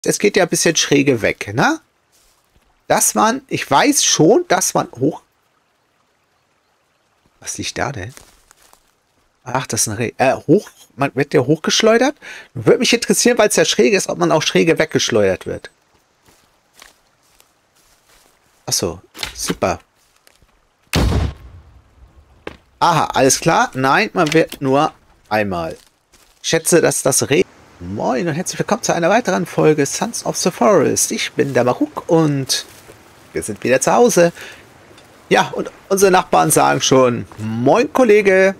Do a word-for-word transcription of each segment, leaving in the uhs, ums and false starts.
Es geht ja ein bisschen schräge weg, ne? Das waren, ich weiß schon, das waren hoch... Was liegt da denn? Ach, das ist ein Reh. Äh, hoch, man wird der hochgeschleudert? Würde mich interessieren, weil es ja schräg ist, ob man auch schräge weggeschleudert wird. Achso, super. Aha, alles klar. Nein, man wird nur einmal. Ich schätze, dass das Reh... Moin und herzlich willkommen zu einer weiteren Folge Sons of the Forest. Ich bin der Maruk und wir sind wieder zu Hause. Ja, und unsere Nachbarn sagen schon, moin Kollege.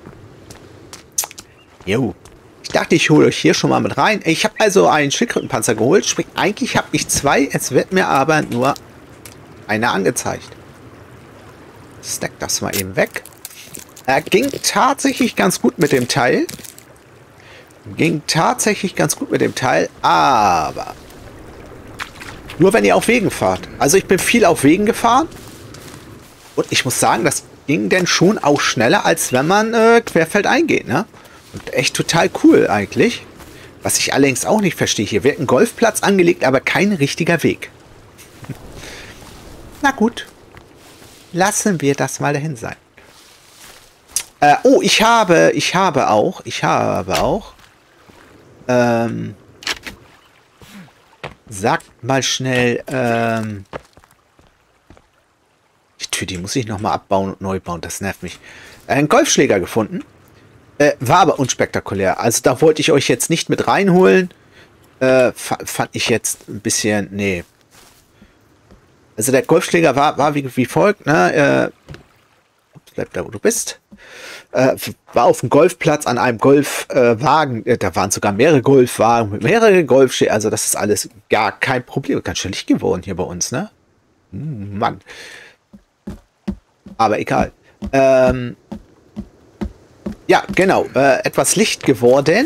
Jo, ich dachte, ich hole euch hier schon mal mit rein. Ich habe also einen Schildkrötenpanzer geholt. Sprich, eigentlich habe ich zwei, es wird mir aber nur einer angezeigt. Stack das mal eben weg. Er ging tatsächlich ganz gut mit dem Teil. Ging tatsächlich ganz gut mit dem Teil, aber nur wenn ihr auf Wegen fahrt. Also ich bin viel auf Wegen gefahren und ich muss sagen, das ging denn schon auch schneller, als wenn man äh, querfeldein geht, ne? Und echt total cool eigentlich. Was ich allerdings auch nicht verstehe, hier wird ein Golfplatz angelegt, aber kein richtiger Weg. Na gut, lassen wir das mal dahin sein. Äh, oh, ich habe, ich habe auch, ich habe auch Ähm, sagt mal schnell, ähm, die Tür, die muss ich nochmal abbauen und neu bauen, das nervt mich. Einen Golfschläger gefunden, äh, war aber unspektakulär. Also da wollte ich euch jetzt nicht mit reinholen, äh, fand ich jetzt ein bisschen, nee. Also der Golfschläger war, war wie, wie folgt, ne, äh, bleib da, wo du bist. Äh, war auf dem Golfplatz an einem Golfwagen. Äh, da waren sogar mehrere Golfwagen mit mehreren Golfschlägen. Also das ist alles gar kein Problem. Ganz schön Licht geworden hier bei uns, ne? Hm, Mann. Aber egal. Ähm, ja, genau. Äh, etwas Licht geworden.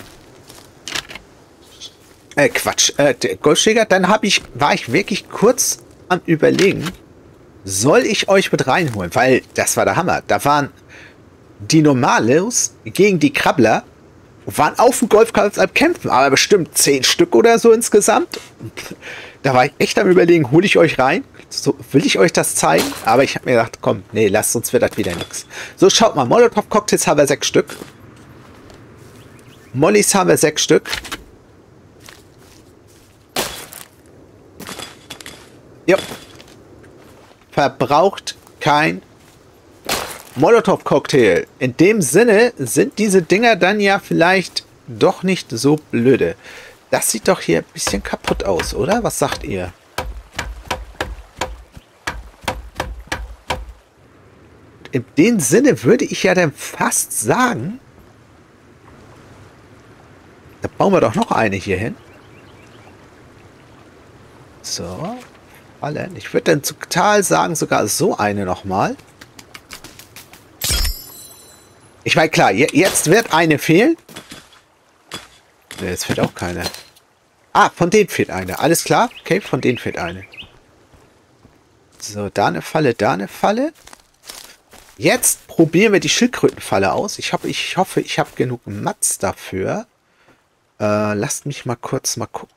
Äh, Quatsch. Äh, der Golfschläger. Dann habe ich, war ich wirklich kurz am Überlegen, soll ich euch mit reinholen? Weil das war der Hammer. Da waren die Normalos gegen die Krabbler, waren auf dem Golfplatz am Kämpfen, aber bestimmt zehn Stück oder so insgesamt. Da war ich echt am Überlegen, hole ich euch rein? So, will ich euch das zeigen? Aber ich habe mir gedacht, komm, nee, lasst uns wird das wieder nichts. So, schaut mal, Molotov-Cocktails haben wir sechs Stück. Mollys haben wir sechs Stück. Ja. Verbraucht kein Molotov-Cocktail. In dem Sinne sind diese Dinger dann ja vielleicht doch nicht so blöde. Das sieht doch hier ein bisschen kaputt aus, oder? Was sagt ihr? In dem Sinne würde ich ja dann fast sagen, da bauen wir doch noch eine hier hin. So. Ich würde dann total sagen, sogar so eine nochmal. Ich meine, klar, jetzt wird eine fehlen. Jetzt fehlt auch keine. Ah, von denen fehlt eine. Alles klar? Okay, von denen fehlt eine. So, da eine Falle, da eine Falle. Jetzt probieren wir die Schildkrötenfalle aus. Ich, hab, ich hoffe, ich habe genug Mats dafür. Äh, lasst mich mal kurz mal gucken.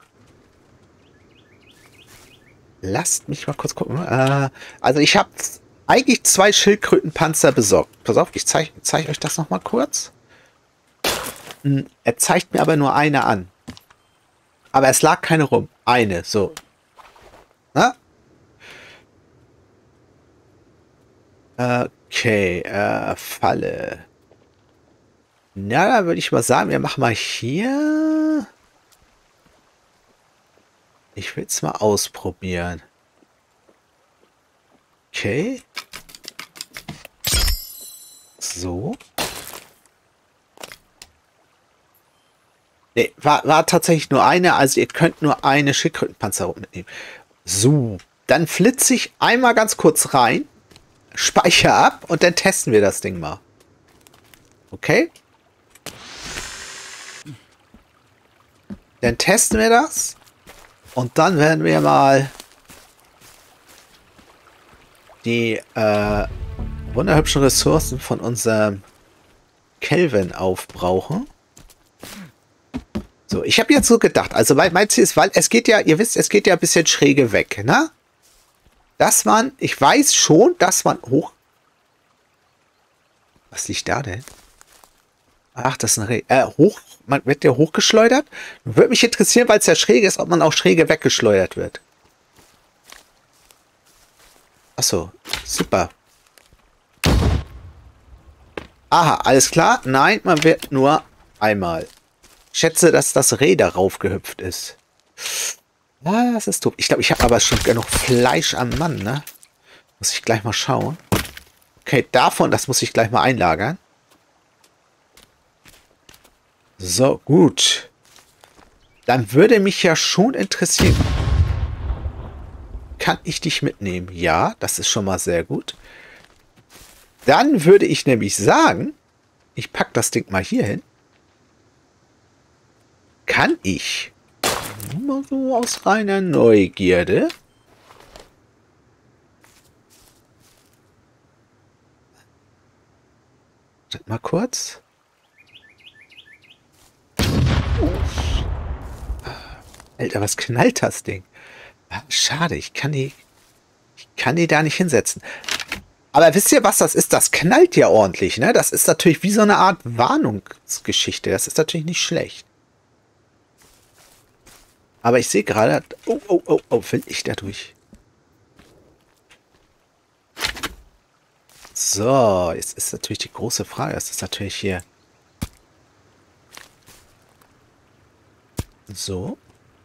Lasst mich mal kurz gucken. Äh, also ich habe eigentlich zwei Schildkrötenpanzer besorgt. Pass auf, ich zeige zeig euch das noch mal kurz. Hm, er zeigt mir aber nur eine an. Aber es lag keine rum. Eine, so. Na? Okay, äh, Falle. Na, da würde ich mal sagen, wir machen mal hier... Ich will es mal ausprobieren. Okay. So. Ne, war, war tatsächlich nur eine. Also ihr könnt nur eine Schildkrötenpanzerung mitnehmen. So. Dann flitze ich einmal ganz kurz rein. Speichere ab und dann testen wir das Ding mal. Okay. Dann testen wir das. Und dann werden wir mal die äh, wunderhübschen Ressourcen von unserem Kelvin aufbrauchen. So, ich habe jetzt so gedacht, also mein, mein Ziel ist, weil es geht ja, ihr wisst, es geht ja ein bisschen schräge weg, ne? Das waren, ich weiß schon, das waren hoch... Was liegt da denn? Ach, das ist ein Reh. Äh, hoch, man wird der hochgeschleudert? Würde mich interessieren, weil es ja schräg ist, ob man auch schräge weggeschleudert wird. Achso, super. Aha, alles klar. Nein, man wird nur einmal. Ich schätze, dass das Reh darauf gehüpft ist. Ja, das ist doof. Ich glaube, ich habe aber schon genug Fleisch am Mann, ne? Muss ich gleich mal schauen. Okay, davon, das muss ich gleich mal einlagern. So, gut. Dann würde mich ja schon interessieren. Kann ich dich mitnehmen? Ja, das ist schon mal sehr gut. Dann würde ich nämlich sagen, ich packe das Ding mal hier hin. Kann ich, nur so aus reiner Neugierde, mal kurz. Alter, was knallt das Ding? Schade, ich kann die, ich kann die da nicht hinsetzen. Aber wisst ihr, was das ist? Das knallt ja ordentlich, ne? Das ist natürlich wie so eine Art Warnungsgeschichte. Das ist natürlich nicht schlecht. Aber ich sehe gerade... Oh, oh, oh, oh, will ich da durch? So, jetzt ist natürlich die große Frage. Das ist natürlich hier... So.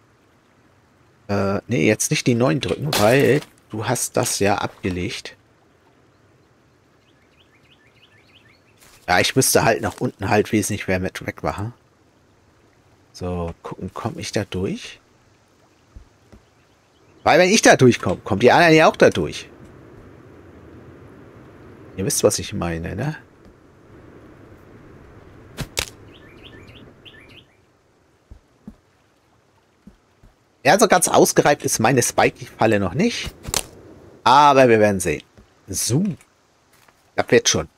Äh, nee, jetzt nicht die neun drücken, weil du hast das ja abgelegt. Ja, ich müsste halt nach unten halt wesentlich mehr mit wegmachen. So, gucken, komme ich da durch? Weil wenn ich da durchkomme, kommt die anderen ja auch da durch. Ihr wisst, was ich meine, ne? Ja, so ganz ausgereift ist meine Spike-Falle noch nicht. Aber wir werden sehen. So. Das wird schon.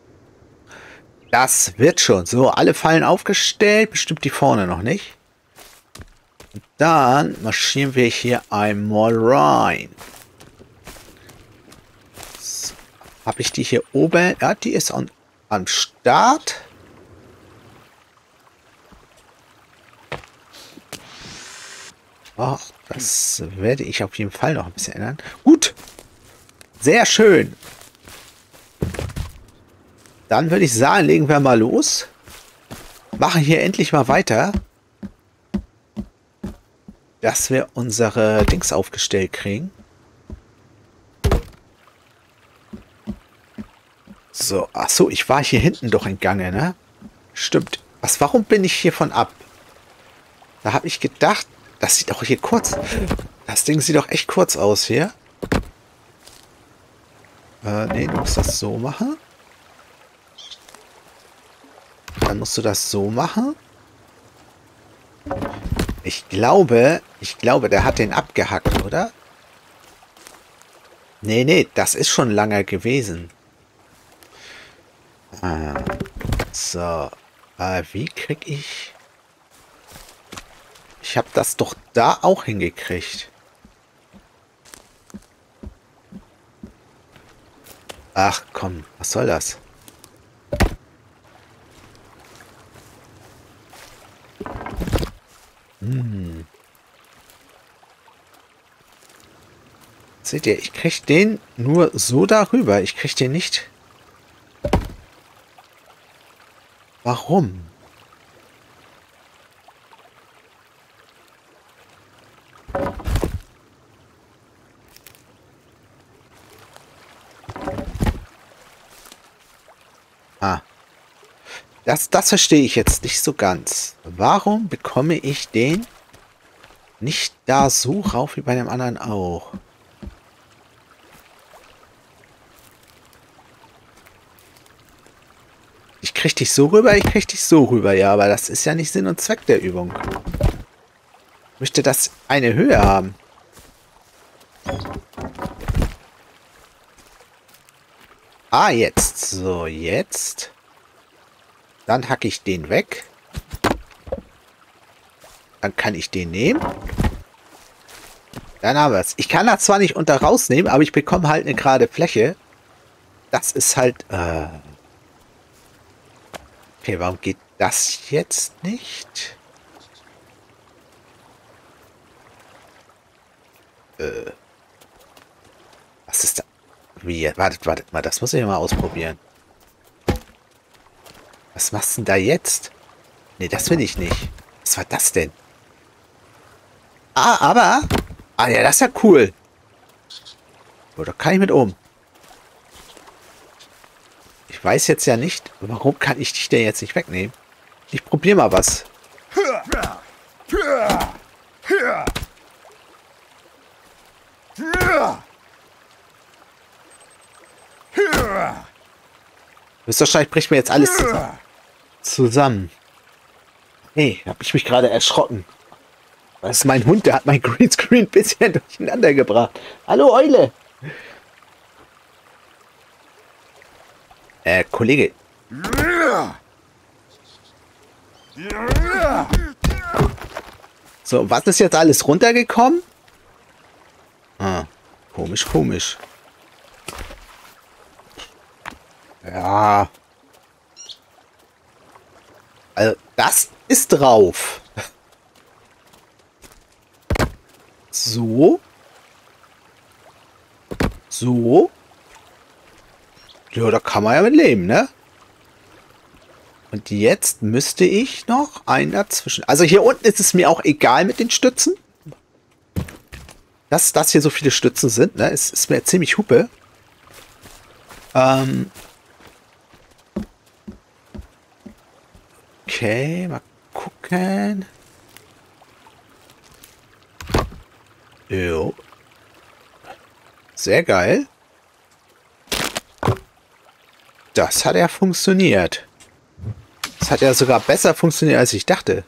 Das wird schon. So, alle Fallen aufgestellt. Bestimmt die vorne noch nicht. Und dann marschieren wir hier einmal rein. So. Habe ich die hier oben? Ja, die ist an, am Start. Oh, das werde ich auf jeden Fall noch ein bisschen ändern. Gut. Sehr schön. Dann würde ich sagen, legen wir mal los. Machen hier endlich mal weiter. Dass wir unsere Dings aufgestellt kriegen. So, ach so, ich war hier hinten doch in Gange, ne? Stimmt. Was, warum bin ich hiervon ab? Da habe ich gedacht, das sieht doch hier kurz... Das Ding sieht doch echt kurz aus hier. Äh, nee, du musst das so machen. Dann musst du das so machen. Ich glaube, ich glaube, der hat den abgehackt, oder? Nee, nee, das ist schon lange gewesen. Ah, so. Äh, wie krieg ich... Ich habe das doch da auch hingekriegt. Ach komm, was soll das? Hm. Seht ihr, ich kriege den nur so darüber. Ich kriege den nicht. Warum? Ah. Das, das verstehe ich jetzt nicht so ganz. Warum bekomme ich den nicht da so rauf wie bei dem anderen auch? Ich kriege dich so rüber, ich kriege dich so rüber. Ja, aber das ist ja nicht Sinn und Zweck der Übung. Ich möchte das eine Höhe haben. Ah, jetzt. So, jetzt. Dann hacke ich den weg. Dann kann ich den nehmen. Dann haben wir es. Ich kann das zwar nicht unter rausnehmen, aber ich bekomme halt eine gerade Fläche. Das ist halt... Äh okay, warum geht das jetzt nicht? Äh Was ist da? Wie? Wartet, wartet mal. Das muss ich mal ausprobieren. Was machst du denn da jetzt? Nee, das will ich nicht. Was war das denn? Ah, aber... Ah, ja, das ist ja cool. So, da kann ich mit um. Ich weiß jetzt ja nicht, warum kann ich dich denn jetzt nicht wegnehmen? Ich probiere mal was. Höchstwahrscheinlich bricht mir jetzt alles zusammen. Hey, habe ich mich gerade erschrocken. Das ist mein Hund, der hat mein Greenscreen ein bisschen durcheinander gebracht. Hallo, Eule. Äh, Kollege. So, was ist jetzt alles runtergekommen? Ah, komisch, komisch. Ja. Also, das ist drauf. So. So. Ja, da kann man ja mit leben, ne? Und jetzt müsste ich noch einen dazwischen... Also hier unten ist es mir auch egal mit den Stützen. Dass das hier so viele Stützen sind, ne? Es ist mir ziemlich hupe. Ähm... Okay, mal gucken. Jo. Sehr geil. Das hat ja funktioniert. Das hat ja sogar besser funktioniert, als ich dachte.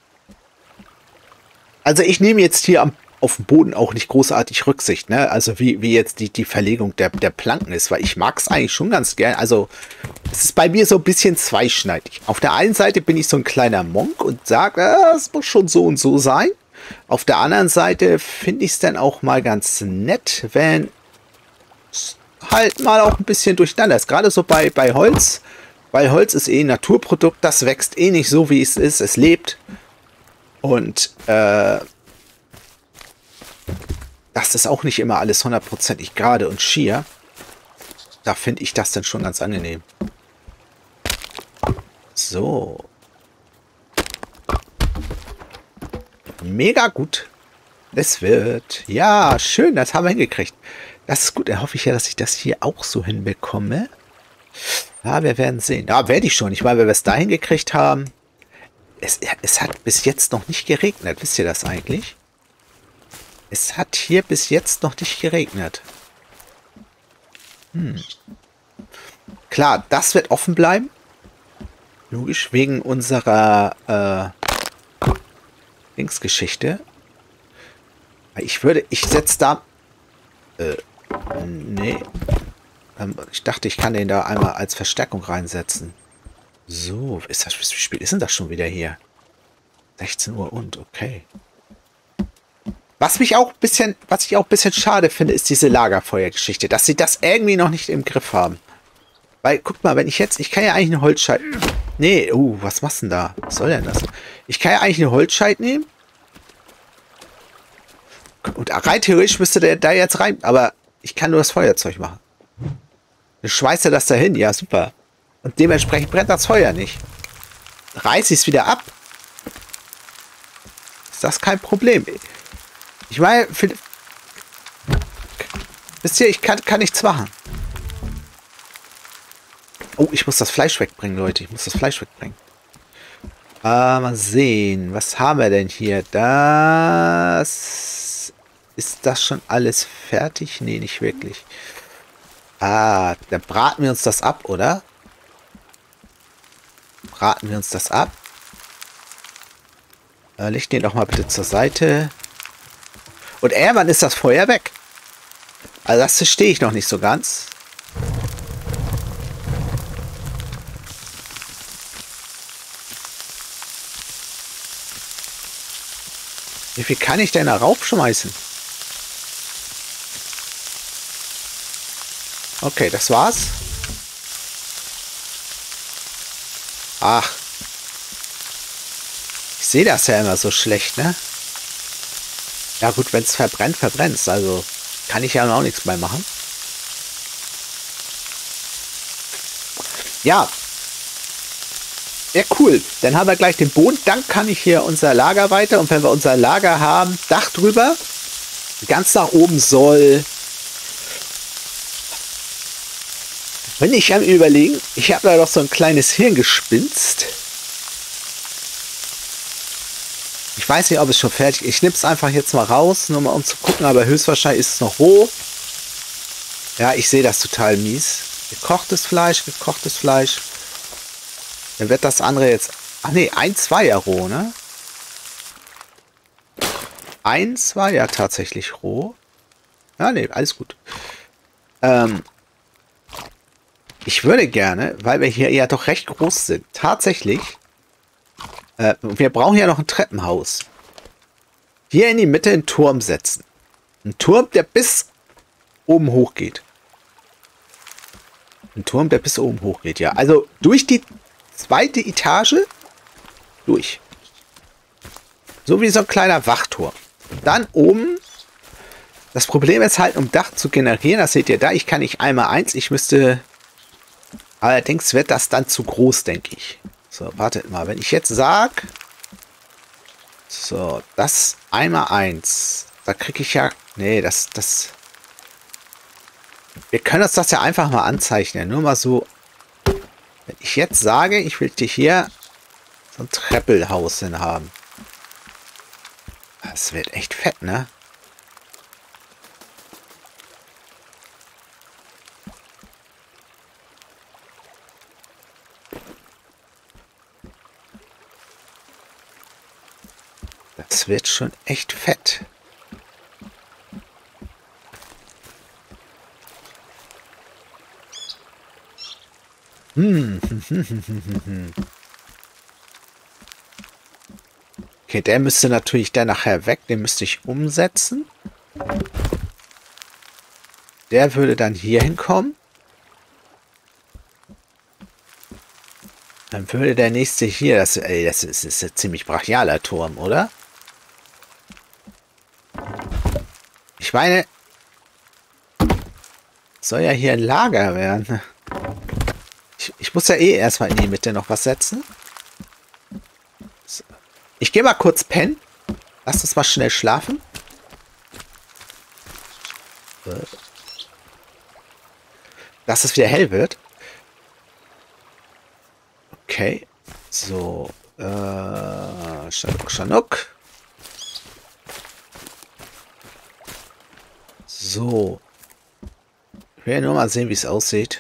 Also ich nehme jetzt hier am, auf dem Boden auch nicht großartig Rücksicht, ne? Also wie, wie jetzt die, die Verlegung der, der Planken ist, weil ich mag es eigentlich schon ganz gern. Also es ist bei mir so ein bisschen zweischneidig. Auf der einen Seite bin ich so ein kleiner Monk und sage, es muss schon so und so sein. Auf der anderen Seite finde ich es dann auch mal ganz nett, wenn es halt mal auch ein bisschen durcheinander ist. Gerade so bei, bei Holz. Weil Holz ist eh ein Naturprodukt, das wächst eh nicht so, wie es ist. Es lebt. Und äh, das ist auch nicht immer alles hundertprozentig gerade und schier. Da finde ich das dann schon ganz angenehm. So. Mega gut. Es wird. Ja, schön, das haben wir hingekriegt. Das ist gut. Dann hoffe ich ja, dass ich das hier auch so hinbekomme. Ja, wir werden sehen. Ja, werde ich schon. Ich meine, wenn wir es da hingekriegt haben. Es, es hat bis jetzt noch nicht geregnet. Wisst ihr das eigentlich? Es hat hier bis jetzt noch nicht geregnet. Hm. Klar, das wird offen bleiben. Logisch, wegen unserer äh, Linksgeschichte. Ich würde, ich setze da... Äh, nee. Ähm, ich dachte, ich kann den da einmal als Verstärkung reinsetzen. So, ist das, wie spät ist denn das schon wieder hier? sechzehn Uhr und, okay. Was mich auch ein bisschen, was ich auch ein bisschen schade finde, ist diese Lagerfeuergeschichte, dass sie das irgendwie noch nicht im Griff haben. Weil, guck mal, wenn ich jetzt, ich kann ja eigentlich eine Holzscheit... Nee, uh, was machst du denn da? Was soll denn das? Ich kann ja eigentlich eine Holzscheit nehmen. Und rein theoretisch müsste der da jetzt rein, aber ich kann nur das Feuerzeug machen. Dann schweißt er das dahin, ja super. Und dementsprechend brennt das Feuer nicht. Reiße ich es wieder ab. Ist das kein Problem. Ich meine, für, wisst ihr, ich kann, kann nichts machen. Oh, ich muss das Fleisch wegbringen, Leute. Ich muss das Fleisch wegbringen. Äh, mal sehen. Was haben wir denn hier? Das... Ist das schon alles fertig? Nee, nicht wirklich. Ah, dann braten wir uns das ab, oder? Braten wir uns das ab. Äh, leg den doch mal bitte zur Seite. Und irgendwann ist das Feuer weg. Also das verstehe ich noch nicht so ganz. Wie viel kann ich denn da raufschmeißen? Okay, das war's. Ach. Ich sehe das ja immer so schlecht, ne? Ja gut, wenn es verbrennt, verbrennt es. Also kann ich ja auch nichts mehr machen. Ja. Ja, cool. Dann haben wir gleich den Boden. Dann kann ich hier unser Lager weiter. Und wenn wir unser Lager haben, Dach drüber. Ganz nach oben soll... Wenn ich am Überlegen, ich habe da doch so ein kleines Hirngespinst. Ich weiß nicht, ob es schon fertig ist. Ich nehme es einfach jetzt mal raus, nur mal um zu gucken, aber höchstwahrscheinlich ist es noch roh. Ja, ich sehe das total mies. Gekochtes Fleisch, gekochtes Fleisch. Dann wird das andere jetzt... Ach nee, eins war ja roh, ne? Eins war ja tatsächlich roh. Ja, nee, alles gut. Ähm... Ich würde gerne, weil wir hier ja doch recht groß sind, tatsächlich, äh, wir brauchen ja noch ein Treppenhaus. Hier in die Mitte einen Turm setzen. Ein Turm, der bis oben hoch geht. Ein Turm, der bis oben hoch geht, ja. Also durch die zweite Etage durch. So wie so ein kleiner Wachturm. Dann oben, das Problem ist halt, um Dach zu generieren, das seht ihr da, ich kann nicht einmal eins, ich müsste... Allerdings wird das dann zu groß, denke ich. So, wartet mal. Wenn ich jetzt sage, so, das einmal eins, da kriege ich ja, nee, das, das, wir können uns das ja einfach mal anzeichnen. Nur mal so, wenn ich jetzt sage, ich will hier so ein Treppelhaus hin haben. Das wird echt fett, ne? Das wird schon echt fett. Hm. Okay, der müsste natürlich dann nachher weg. Den müsste ich umsetzen. Der würde dann hier hinkommen. Dann würde der nächste hier, das, ey, das ist, ist ein ziemlich brachialer Turm, oder? Ich meine, soll ja hier ein Lager werden. Ich, ich muss ja eh erstmal in die Mitte noch was setzen. So. Ich gehe mal kurz pennen. Lass uns mal schnell schlafen. Dass es wieder hell wird. Okay. So. Äh, Schanuk, Schanuk. So. Ich will nur mal sehen, wie es aussieht.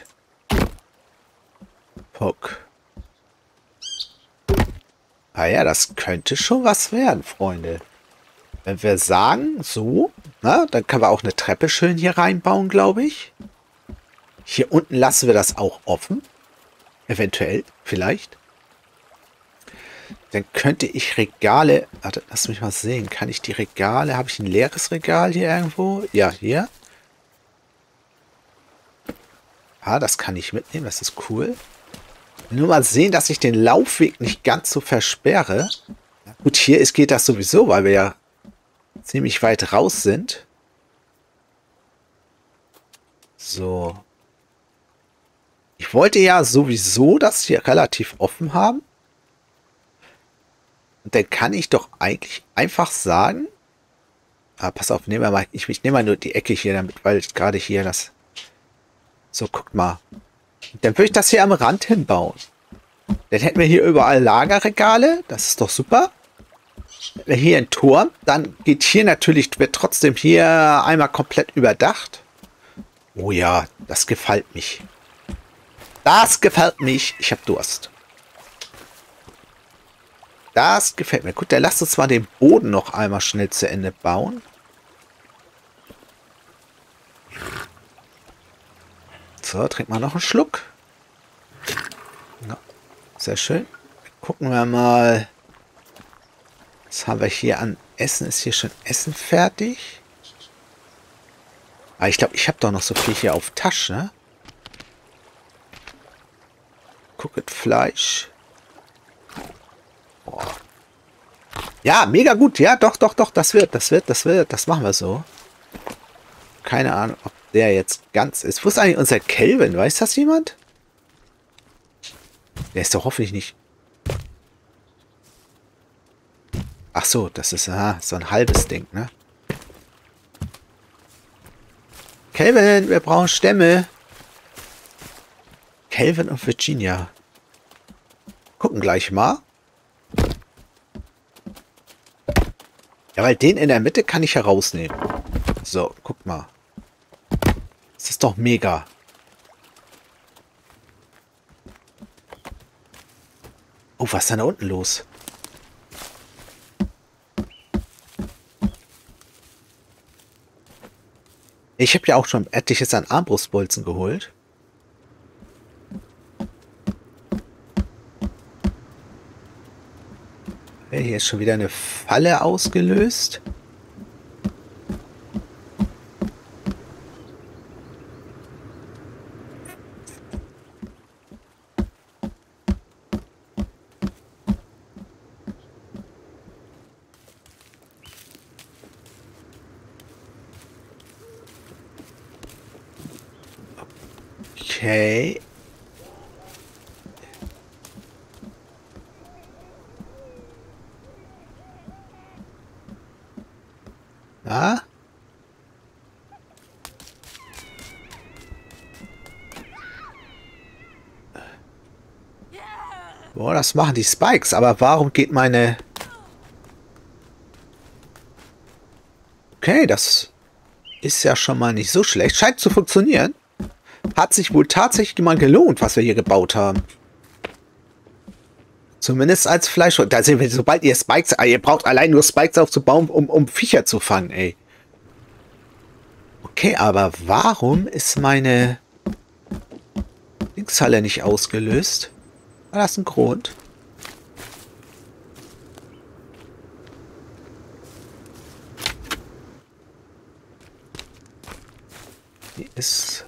Puck. Ah ja, das könnte schon was werden, Freunde. Wenn wir sagen, so, na, dann können wir auch eine Treppe schön hier reinbauen, glaube ich. Hier unten lassen wir das auch offen. Eventuell, vielleicht. Dann könnte ich Regale... Warte, lass mich mal sehen. Kann ich die Regale... Habe ich ein leeres Regal hier irgendwo? Ja, hier. Ah, das kann ich mitnehmen. Das ist cool. Nur mal sehen, dass ich den Laufweg nicht ganz so versperre. Gut, hier ist, geht das sowieso, weil wir ja ziemlich weit raus sind. So. Ich wollte ja sowieso das hier relativ offen haben. Und dann kann ich doch eigentlich einfach sagen... Ah, pass auf, nehmen wir mal, ich, ich nehme mal nur die Ecke hier damit, weil ich gerade hier das... So, guckt mal. Dann würde ich das hier am Rand hinbauen. Dann hätten wir hier überall Lagerregale. Das ist doch super. Hier ein Turm. Dann geht hier natürlich, wird trotzdem hier einmal komplett überdacht. Oh ja, das gefällt mich. Das gefällt mich. Ich habe Durst. Das gefällt mir. Gut, dann lasst uns mal den Boden noch einmal schnell zu Ende bauen. So, trinkt mal noch einen Schluck. Ja, sehr schön. Gucken wir mal. Was haben wir hier an Essen ist hier schon Essen fertig. Aber ich glaube, ich habe doch noch so viel hier auf Tasche, ne? Gucket Fleisch. Boah. Ja, mega gut. Ja, doch, doch, doch. Das wird, das wird, das wird. Das machen wir so. Keine Ahnung, ob der jetzt ganz ist. Wo ist eigentlich unser Kelvin? Weiß das jemand? Der ist doch hoffentlich nicht... Ach so, das ist aha, so ein halbes Ding, ne? Kelvin, wir brauchen Stämme. Kelvin und Virginia. Gucken gleich mal. Ja, weil den in der Mitte kann ich herausnehmen. So, guck mal. Das ist doch mega. Oh, was ist denn da unten los? Ich habe ja auch schon etliches an Armbrustbolzen geholt. Okay, hier ist schon wieder eine Falle ausgelöst. Okay. Na? Boah, das machen die Spikes. Aber warum geht meine... Okay, das ist ja schon mal nicht so schlecht. Scheint zu funktionieren. Hat sich wohl tatsächlich mal gelohnt, was wir hier gebaut haben. Zumindest als Fleisch. Da sehen wir, sobald ihr Spikes... Ah, ihr braucht allein nur Spikes aufzubauen, um, um Viecher zu fangen, ey. Okay, aber warum ist meine Linkshalle nicht ausgelöst? War das ein Grund? Die ist...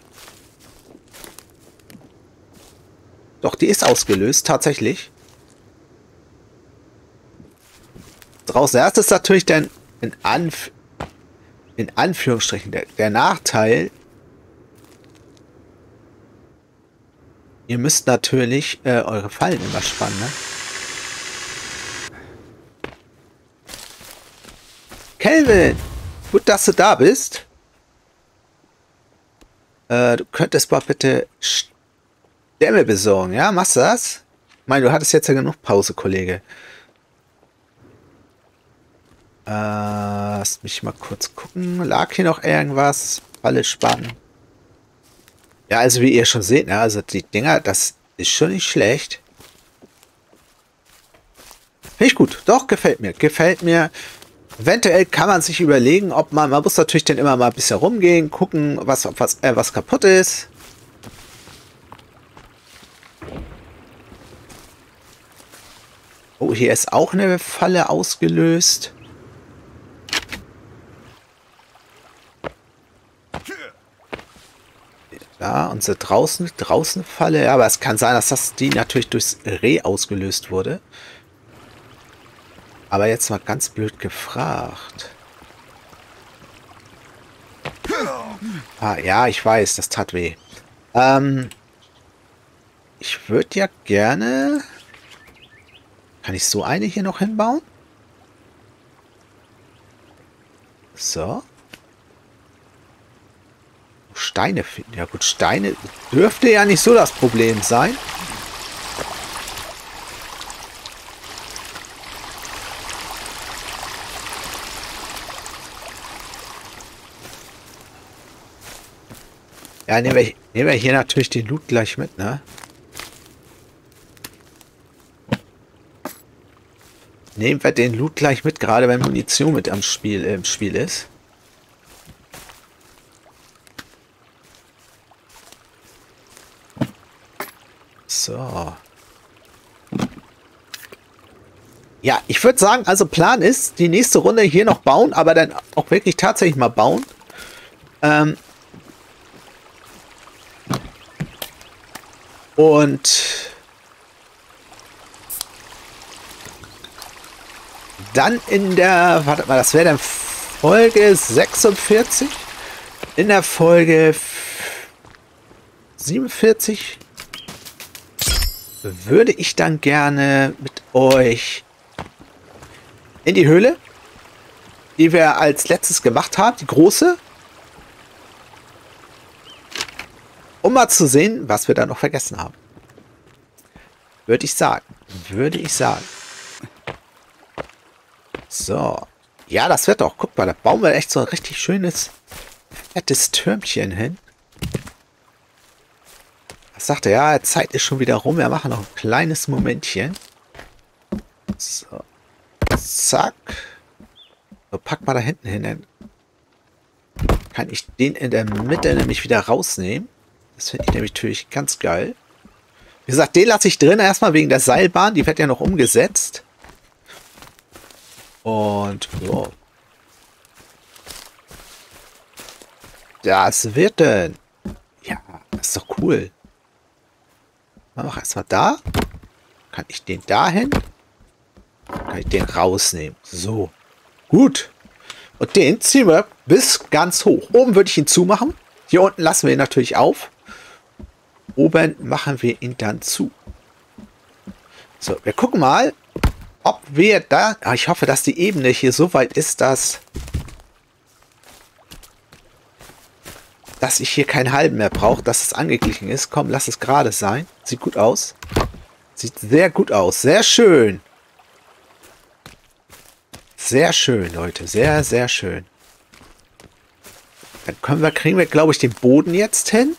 Doch, die ist ausgelöst, tatsächlich. Draußen erst ist natürlich dann in, Anf in Anführungsstrichen der, der Nachteil. Ihr müsst natürlich äh, eure Fallen immer spannen, ne? Kelvin! Gut, dass du da bist. Äh, du könntest mal bitte Stämme besorgen, ja? Machst du das? Ich meine, du hattest jetzt ja genug Pause, Kollege. Äh, lass mich mal kurz gucken. Lag hier noch irgendwas? Falle spannen. Ja, also wie ihr schon seht, ne, also die Dinger, das ist schon nicht schlecht. Finde ich gut. Doch, gefällt mir. Gefällt mir. Eventuell kann man sich überlegen, ob man, man muss natürlich dann immer mal ein bisschen rumgehen, gucken, was, ob was, äh, was kaputt ist. Oh, hier ist auch eine Falle ausgelöst. Ja, unsere draußen, draußen Falle. Ja, aber es kann sein, dass das die natürlich durchs Reh ausgelöst wurde. Aber jetzt mal ganz blöd gefragt. Ah, ja, ich weiß, das tat weh. Ähm, ich würde ja gerne... Kann ich so eine hier noch hinbauen? So. Steine finden. Ja gut, Steine dürfte ja nicht so das Problem sein. Ja, nehmen wir, nehmen wir hier natürlich den Loot gleich mit, ne? Nehmen wir den Loot gleich mit, gerade wenn Munition mit am Spiel, äh, im Spiel ist. So. Ja, ich würde sagen, also Plan ist, die nächste Runde hier noch bauen, aber dann auch wirklich tatsächlich mal bauen. Ähm und dann in der, warte mal, das wäre dann Folge sechsundvierzig. In der Folge siebenundvierzig würde ich dann gerne mit euch in die Höhle, die wir als letztes gemacht haben, die große, um mal zu sehen, was wir da noch vergessen haben. Würde ich sagen. Würde ich sagen. So. Ja, das wird doch. Guck mal, da bauen wir echt so ein richtig schönes, fettes Türmchen hin. Was sagt er? Ja, Zeit ist schon wieder rum. Wir machen noch ein kleines Momentchen. So. Zack. So, pack mal da hinten hin. Dann kann ich den in der Mitte nämlich wieder rausnehmen. Das finde ich nämlich natürlich ganz geil. Wie gesagt, den lasse ich drin. Erstmal wegen der Seilbahn. Die wird ja noch umgesetzt. Und so. Das wird denn. Ja, das ist doch cool. Mach erstmal da. Kann ich den dahin? Kann ich den rausnehmen. So. Gut. Und den ziehen wir bis ganz hoch. Oben würde ich ihn zumachen. Hier unten lassen wir ihn natürlich auf. Oben machen wir ihn dann zu. So, wir gucken mal, ob wir da... Ah, ich hoffe, dass die Ebene hier so weit ist, dass... dass ich hier keinen halben mehr brauche, dass es angeglichen ist. Komm, lass es gerade sein. Sieht gut aus. Sieht sehr gut aus. Sehr schön. Sehr schön, Leute. Sehr, sehr schön. Dann können wir, kriegen wir, glaube ich, den Boden jetzt hin.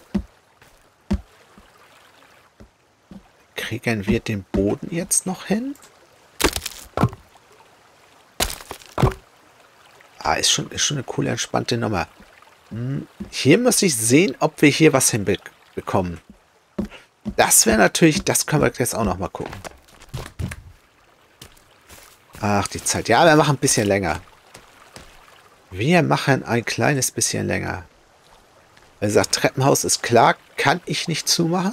Kriegen wir den Boden jetzt noch hin? Ah, ist schon, ist schon eine coole, entspannte Nummer. Hm, hier muss ich sehen, ob wir hier was hinbekommen. Das wäre natürlich, das können wir jetzt auch noch mal gucken. Ach, die Zeit. Ja, wir machen ein bisschen länger. Wir machen ein kleines bisschen länger. Wenn sagt, Treppenhaus ist klar, kann ich nicht zumachen.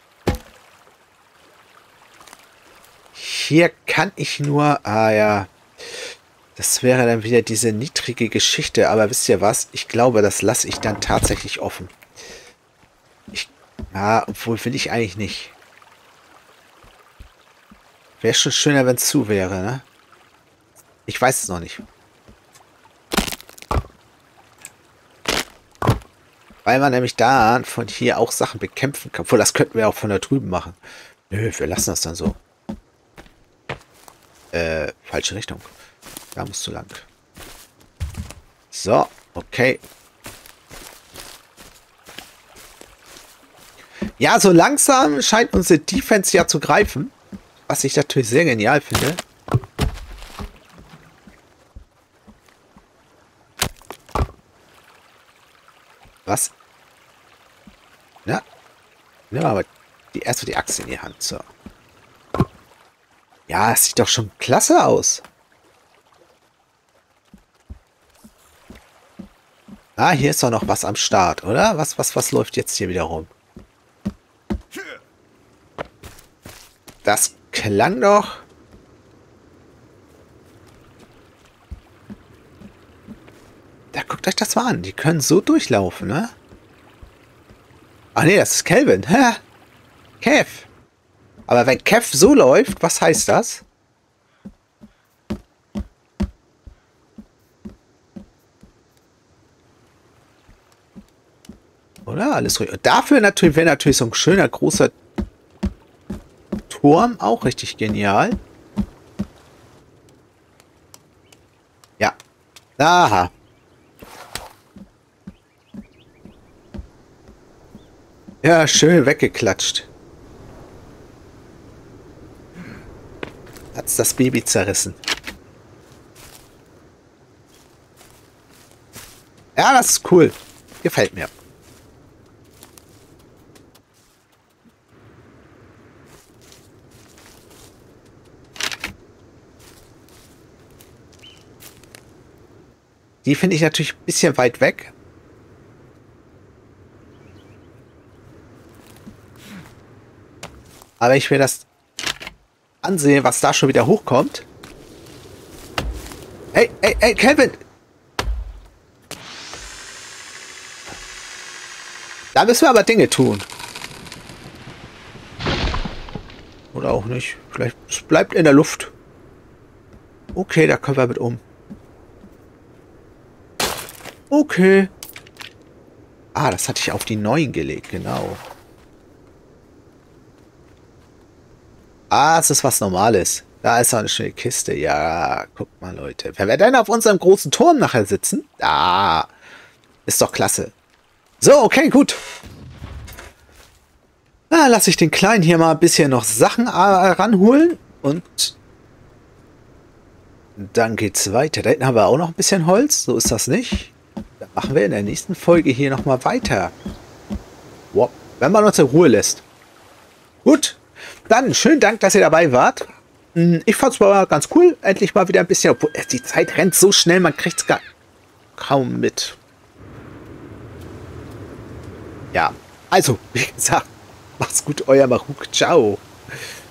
Hier kann ich nur... Ah ja, das wäre dann wieder diese niedrige Geschichte. Aber wisst ihr was? Ich glaube, das lasse ich dann tatsächlich offen. Ich, ja, obwohl will ich eigentlich nicht. Wäre schon schöner, wenn es zu wäre, ne? Ich weiß es noch nicht. Weil man nämlich da von hier auch Sachen bekämpfen kann. Obwohl, das könnten wir auch von da drüben machen. Nö, wir lassen das dann so. Äh, falsche Richtung. Da musst du lang. So, okay. Ja, so langsam scheint unsere Defense ja zu greifen. Was ich natürlich sehr genial finde. Was? Na? Nimm aber die, erst die Axt in die Hand. So. Ja, es sieht doch schon klasse aus. Ah, hier ist doch noch was am Start, oder? Was, was, was läuft jetzt hier wieder rum? Das klang doch... Da guckt euch das mal an. Die können so durchlaufen, ne? Ach nee, das ist Kelvin. Hä? Kev. Aber wenn Kev so läuft, was heißt das? Oder? Alles ruhig. Und dafür natürlich wäre natürlich so ein schöner, großer Turm auch richtig genial. Ja. Aha. Ja, schön weggeklatscht. Hat's das Baby zerrissen. Ja, das ist cool. Gefällt mir. Die finde ich natürlich ein bisschen weit weg. Aber ich will das ansehen, was da schon wieder hochkommt. Hey, hey, hey, Kevin! Da müssen wir aber Dinge tun. Oder auch nicht. Vielleicht es bleibt in der Luft. Okay, da können wir mit um. Okay. Ah, das hatte ich auf die neuen gelegt, genau. Ah, es ist was Normales. Da ist auch eine schöne Kiste. Ja, guck mal, Leute. Wenn wir dann auf unserem großen Turm nachher sitzen, da ist doch klasse. So, okay, gut. Na, lasse ich den Kleinen hier mal ein bisschen noch Sachen ranholen. Und dann geht's weiter. Da hinten haben wir auch noch ein bisschen Holz. So ist das nicht. Dann machen wir in der nächsten Folge hier nochmal weiter. Wow. Wenn man uns in Ruhe lässt. Gut. Dann schönen Dank, dass ihr dabei wart. Ich fand es mal ganz cool. Endlich mal wieder ein bisschen. Obwohl, die Zeit rennt so schnell, man kriegt es gar kaum mit. Ja, also, wie gesagt, macht's gut, euer Maruk. Ciao.